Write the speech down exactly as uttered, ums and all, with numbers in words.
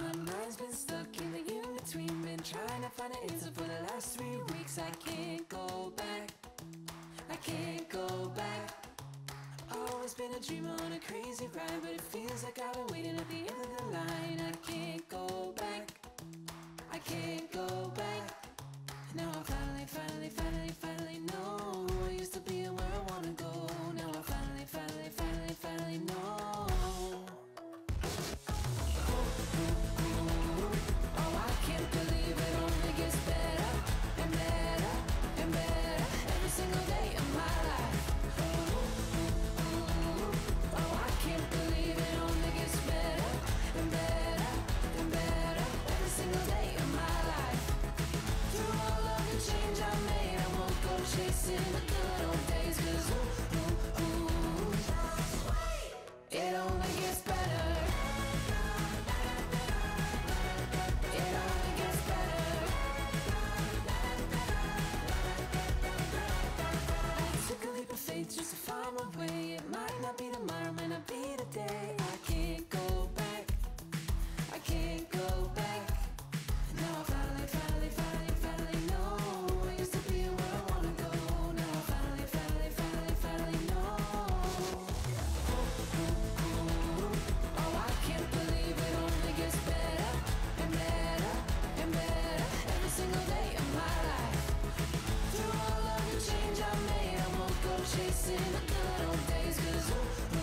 My mind's been stuck in the in-between. Been trying to find an answer for the last three weeks. I can't go back, I can't go back. Always been a dreamer on a crazy ride, but it feels like I've been waiting at the end of the line. I can't go back, I can't go back. Now I finally, finally, finally, finally know I used to be and where I wanna go. Now I finally, finally, finally, finally know. Oh, I can't believe it only gets better and better and better every single day of my life. Oh, I can't believe it only gets better and better and better every single day of my life. Through all of the change I made, I won't go chasing the good old days, 'cause ooh, ooh, ooh, it only gets better. It only gets better. I took a leap of faith just to find my way. It might not be tomorrow, might not be today. I can't go back, I can't go back. Now I finally, finally, finally, finally know I used to be where I wanna go. Now I finally, finally, finally, finally know. Oh, I can't believe it only gets better and better and better every single day of my life. Through all of the change I made, I won't go chasing the good old days, 'cause ooh,